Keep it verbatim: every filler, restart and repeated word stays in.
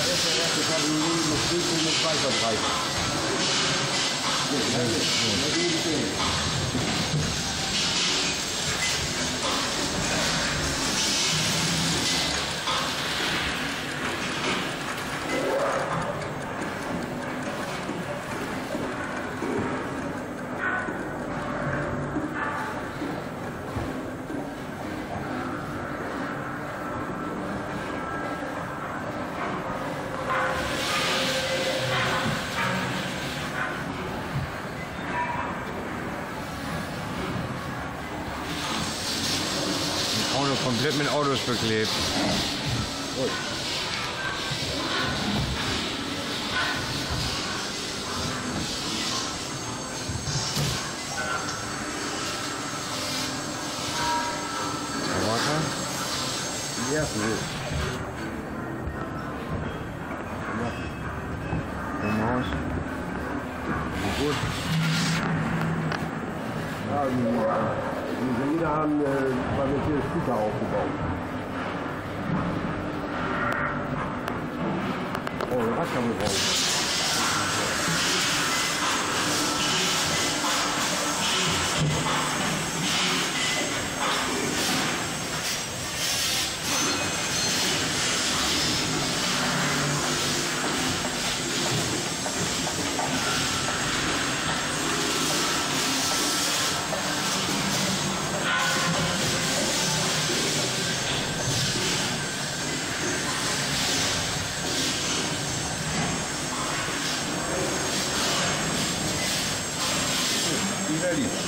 ist der erste Kategorie mit Prüfung mit Speicherpreis. Auto komplett mit Autos beklebt. Gut. Warte. Die ersten hoch. Maus. Gut. Ja, die, die Berliner haben äh, qualifizierte Stuka aufgebaut. Oh, der Radkammel drauf. Die Rallye.